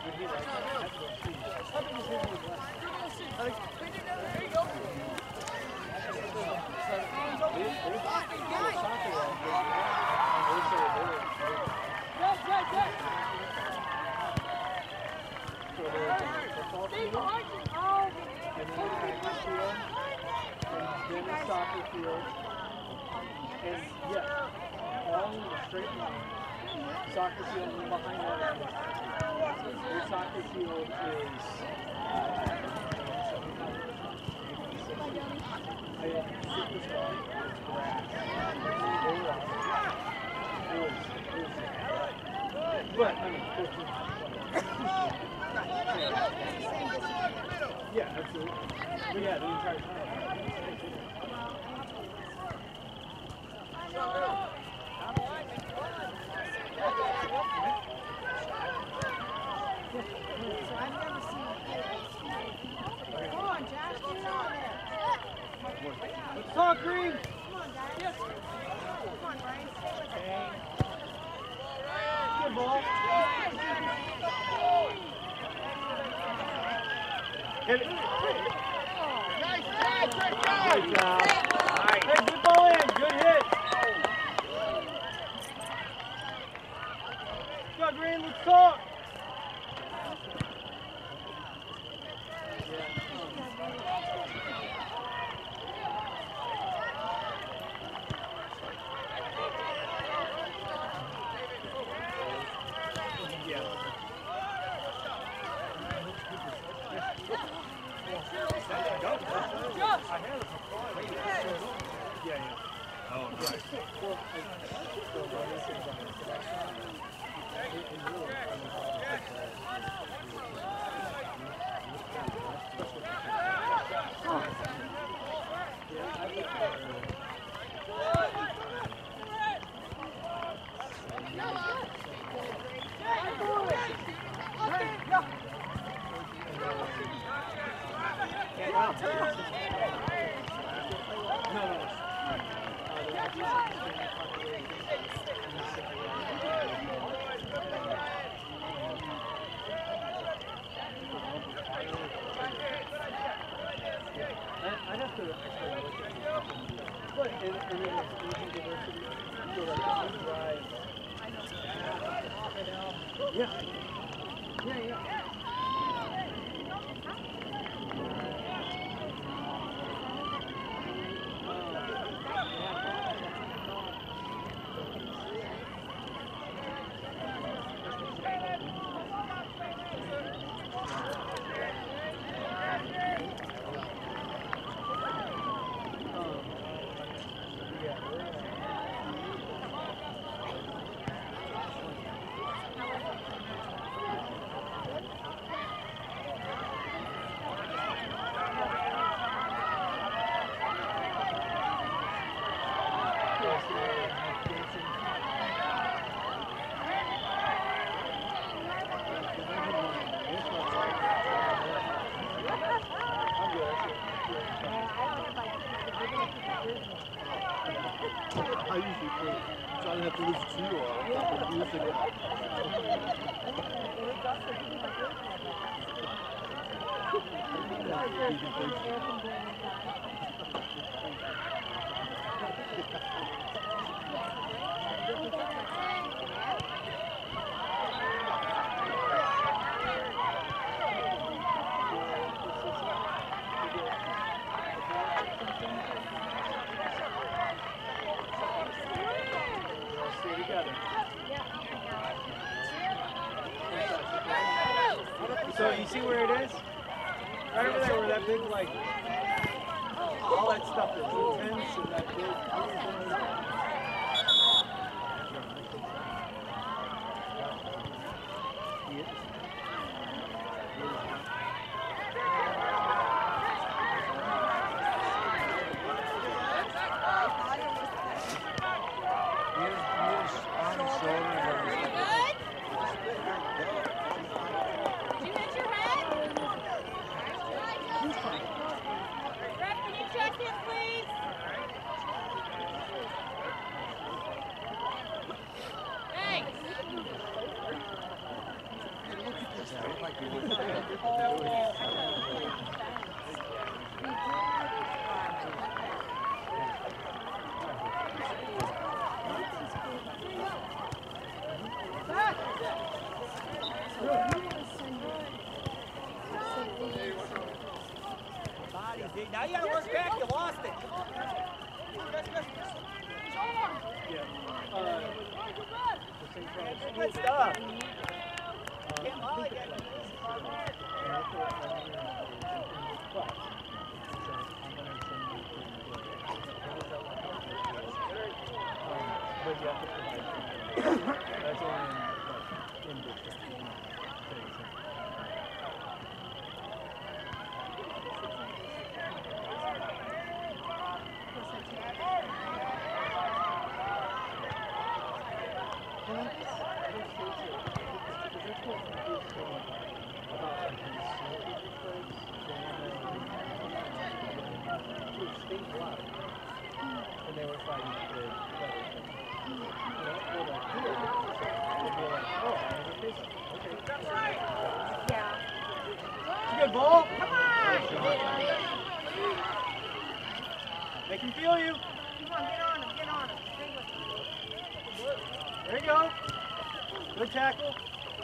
Soccer field, and yeah, along the straight line, soccer field, and behind that, your soccer field is, but I mean, yeah, absolutely. But yeah, the entire time. Let's talk, Green. Come on, guys. Yes. Come on, Brian. Good ball. Hit it. Nice catch, good job. Hey, good ball in. Good hit. Go, Green. Let's talk. I usually play, so I have to listen to you or the music. So you see where it is? Right over there where that big, like, all that stuff is intense and that big. Good stuff. Can't lie again. But you have to provide. That's only in district. And they were fighting for the Yeah. Good ball. Come on. Make him feel you. Come on, get on him, get on him. There you go. Good tackle.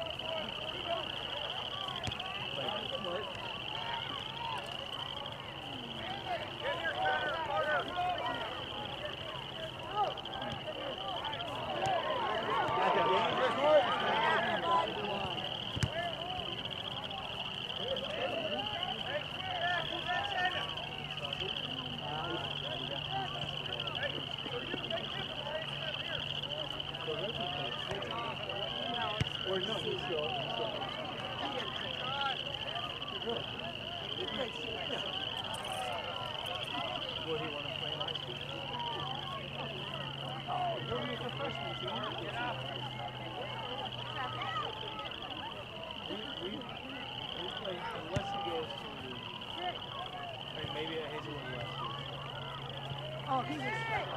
Or no, he's still. Would he want to play in high school? Oh, he'll be a freshman team. Get out. We play unless he goes to, I mean, maybe at Hazelwood last year. Oh, he was straight.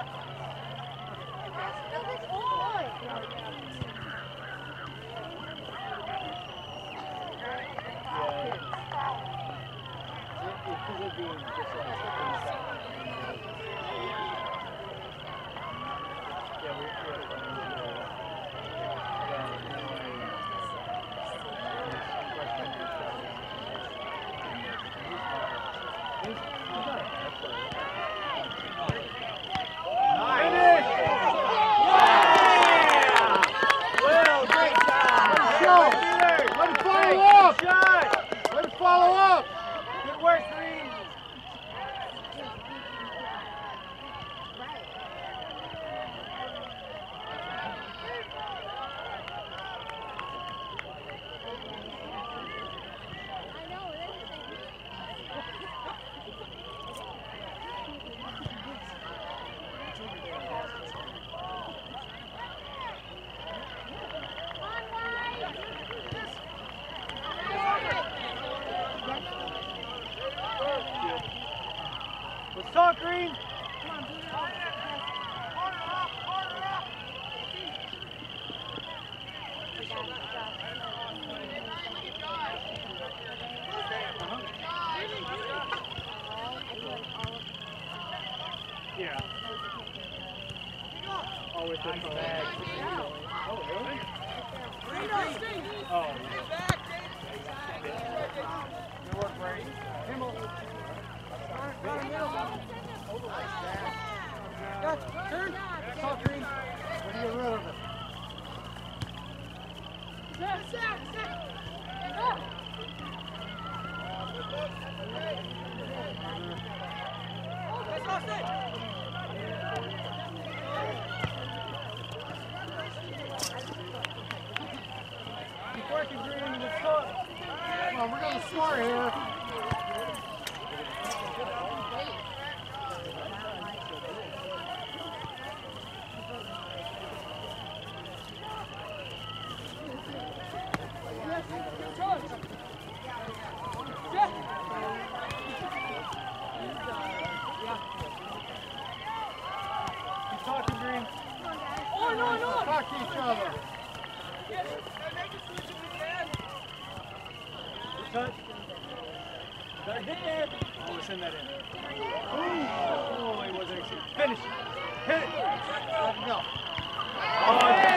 Because of being just like yeah, we're Follow up! Good work, Green! Let's talk, Green! Yeah. Oh, with the bag. Oh, really? Oh. Good work, Brady. Himmel. Turn. Talk, Green. When you get rid of it. Keep working, Green. Let's talk. Come on, we're going to score here. Keep talking, Green. Talk to each other. Good touch. Better get there. Oh, we'll send that in. Oh, it wasn't easy. Finish it. Hit it. Let it go. Oh, good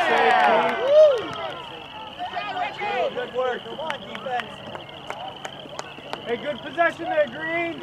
save, Good work. Come on, defense. Hey, good possession there, Green.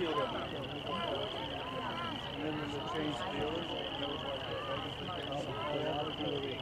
field goal. And then when they changed fields, there was like a lot of people.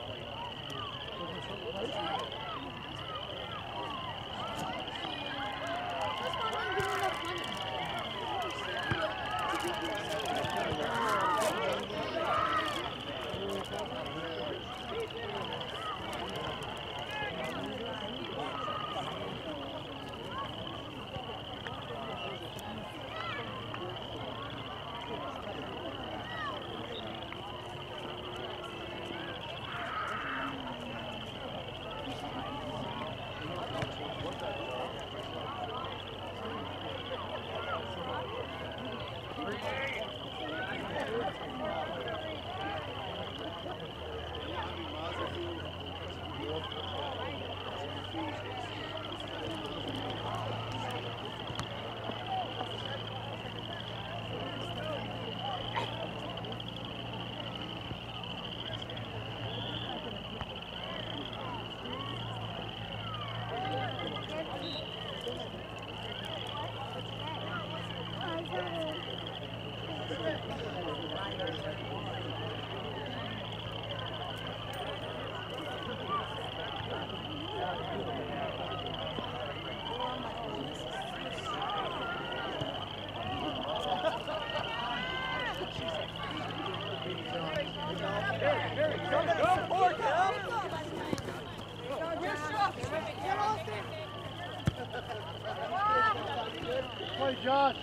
Play, Josh.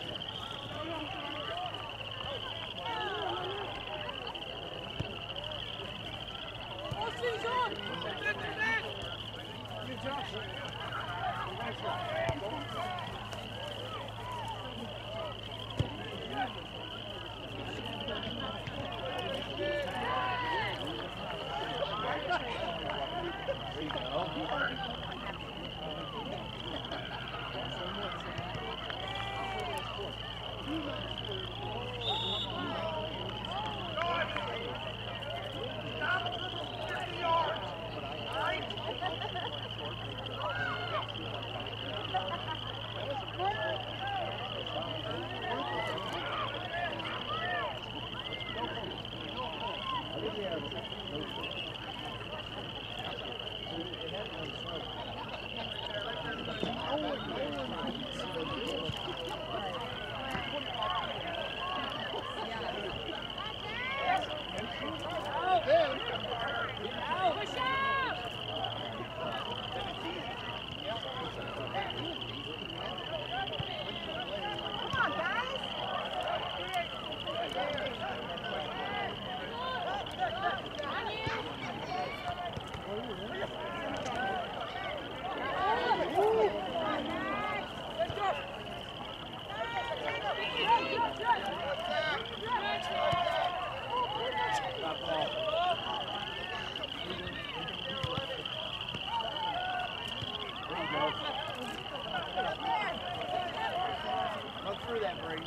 Run through that, Brady.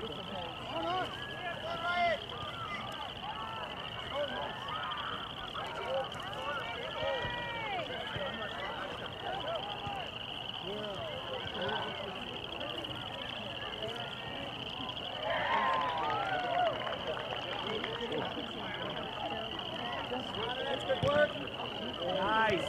That's good work. Nice.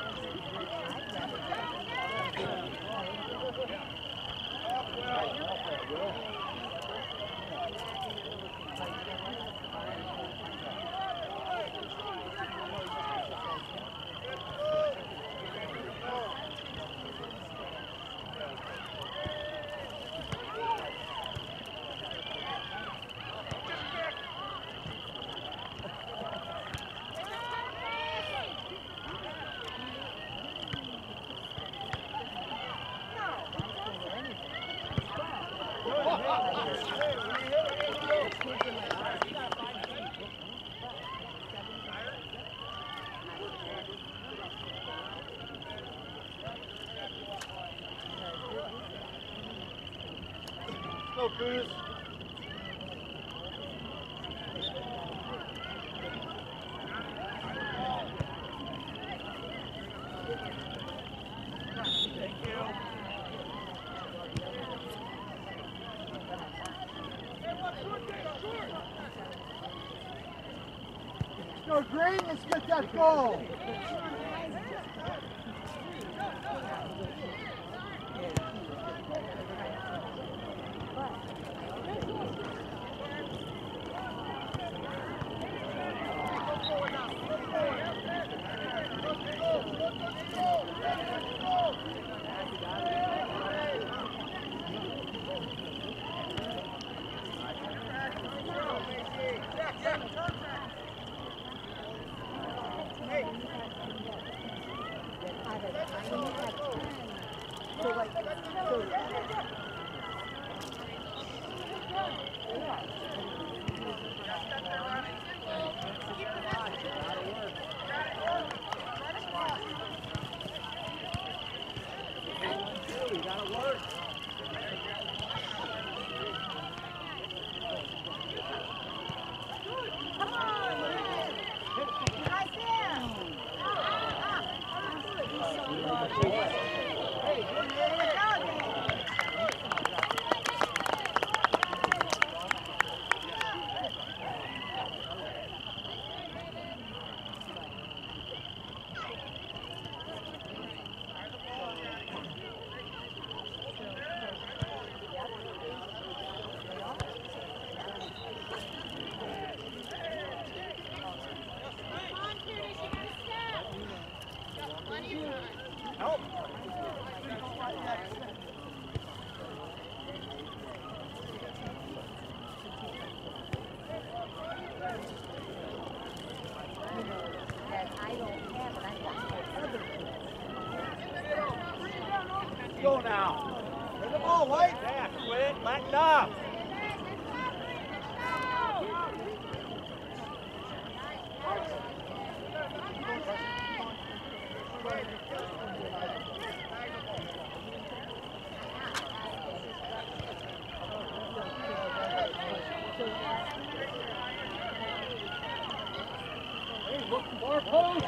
Go, Cruz. Thank you. go, Green. Let's get that goal. Go now. Take the ball, White. Yeah, quit. Back up. Hey, look, far post.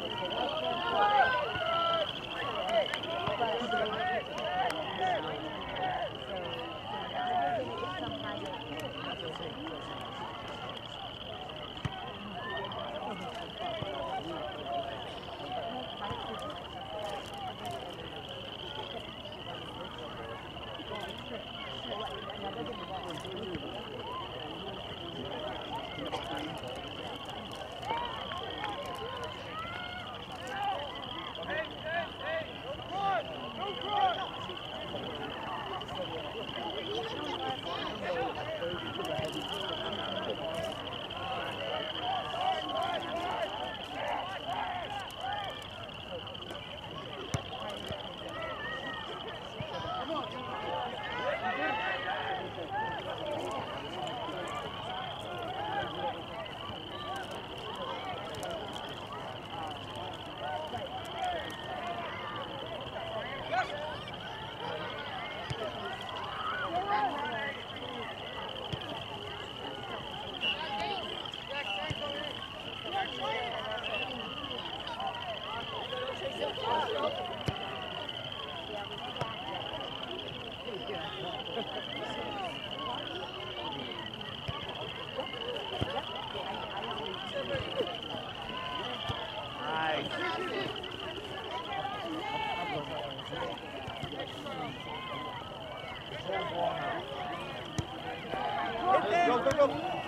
Go, go, go.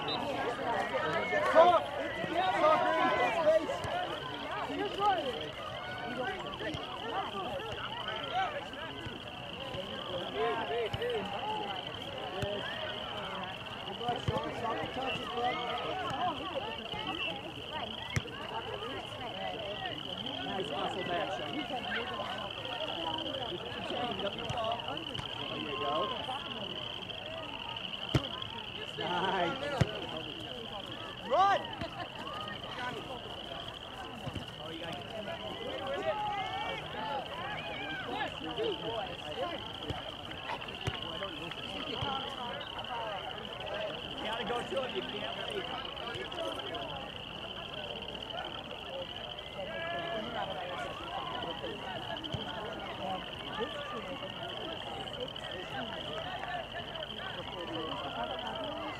Talk. Talk, Green. Space. Nice hustle back, Sean. Change up your ball. There you go. Nice. Run. You gotta go to it. You can't wait.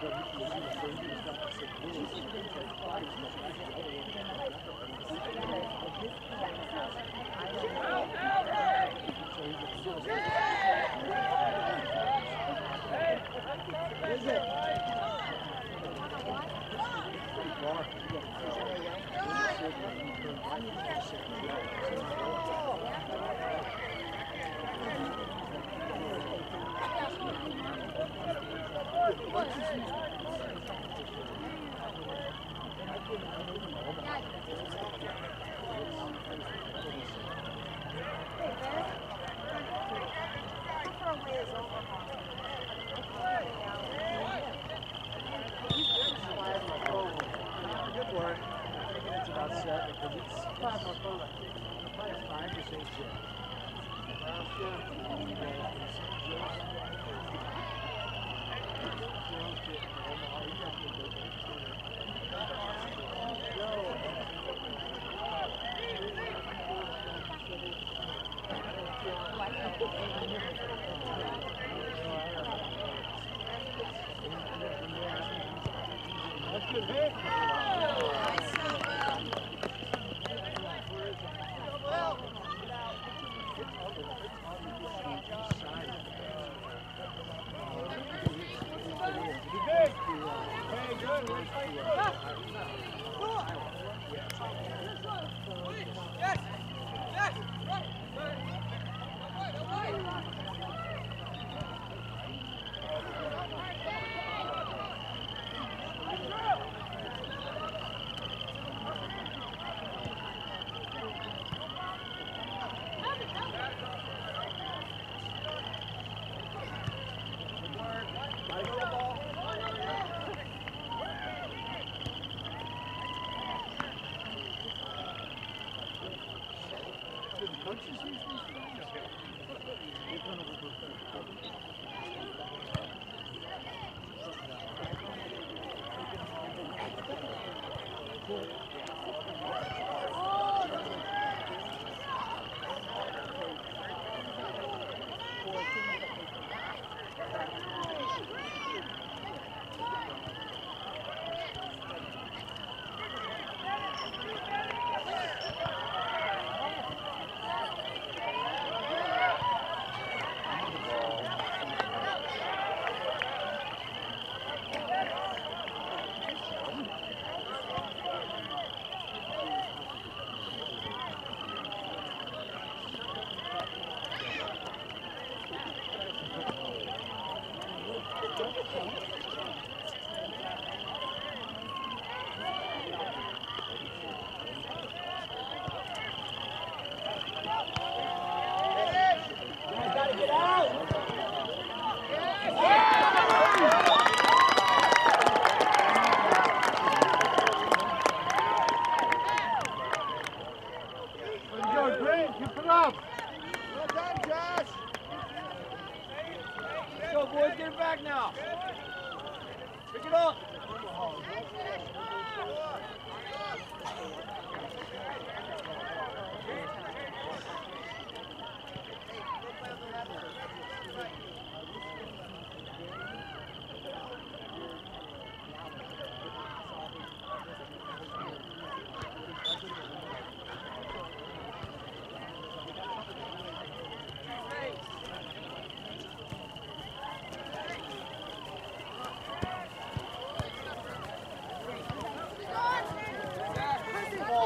Ball.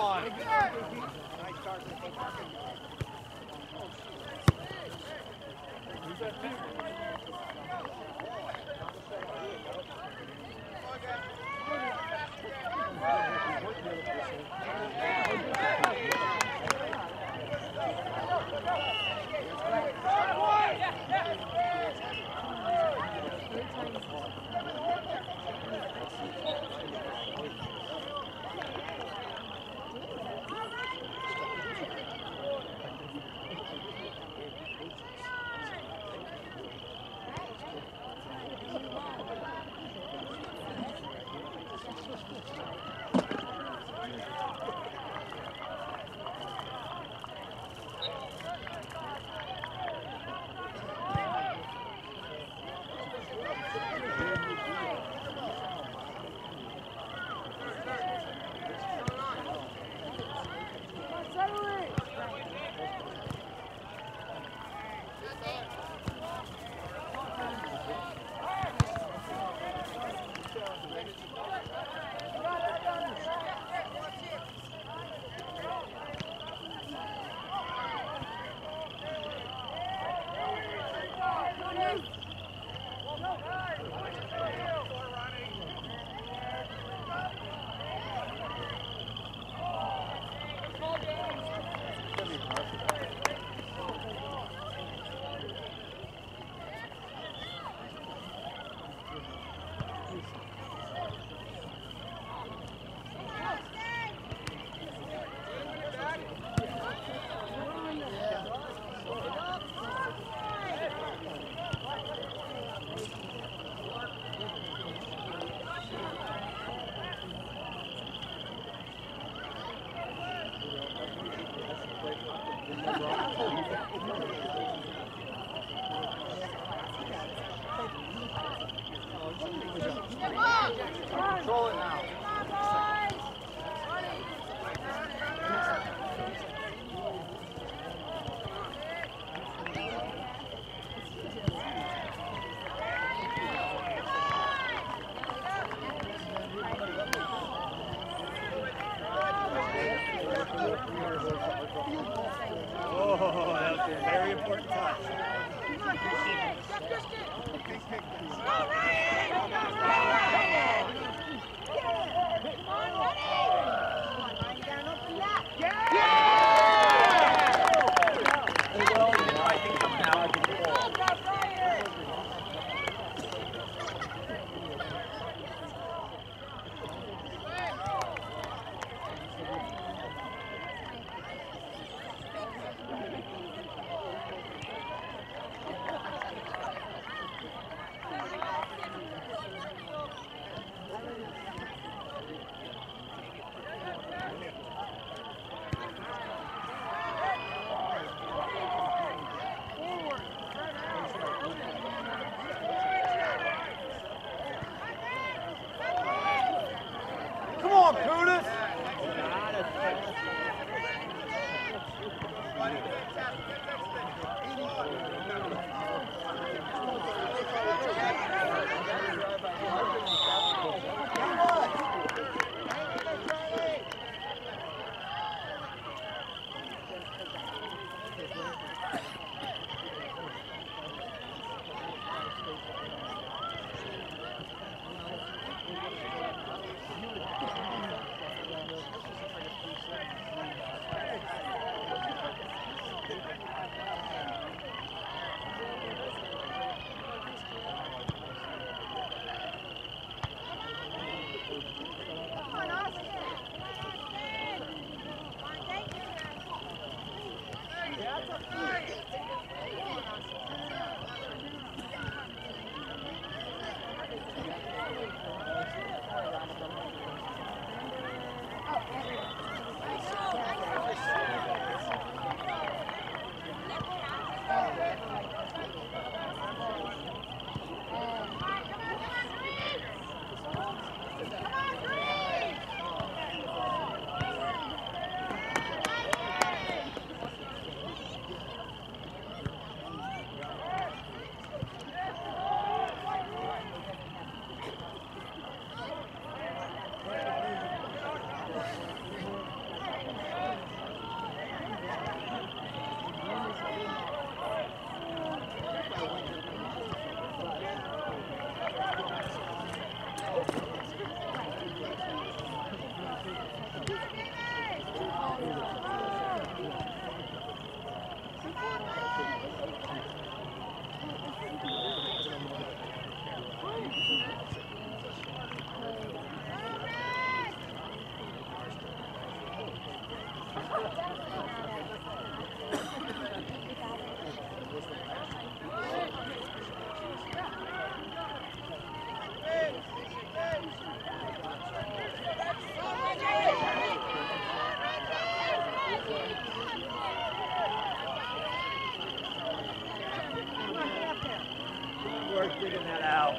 digging that out.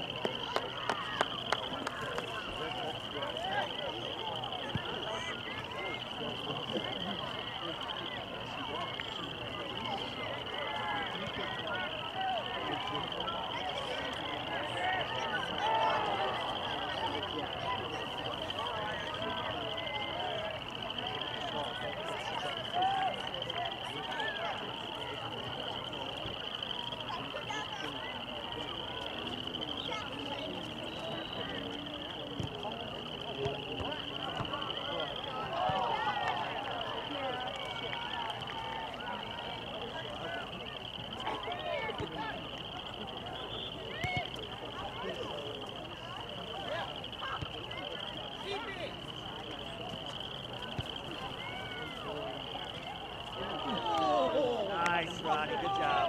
Nice, Ronnie. Good job.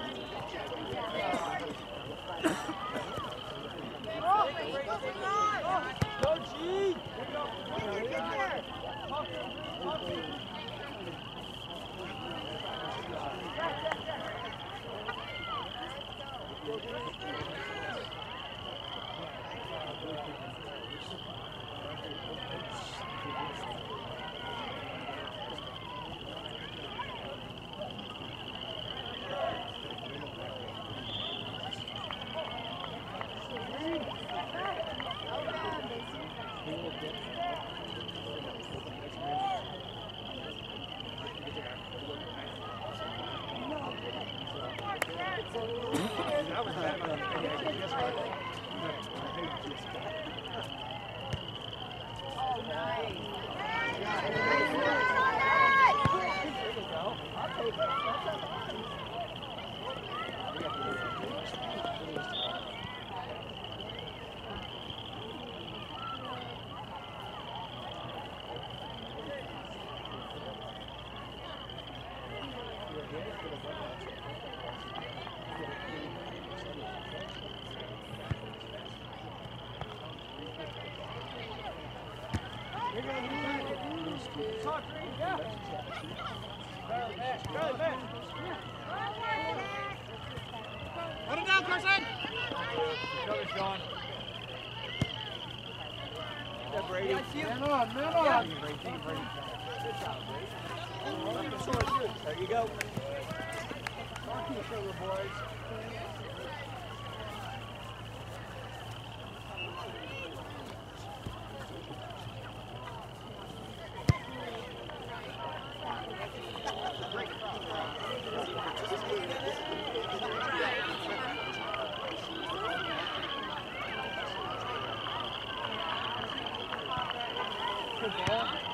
Go, G! Put it down, Carson! Cover's gone. Yeah, Brady. Man on, man on. There you go. Talk to each other, boys. Good ball.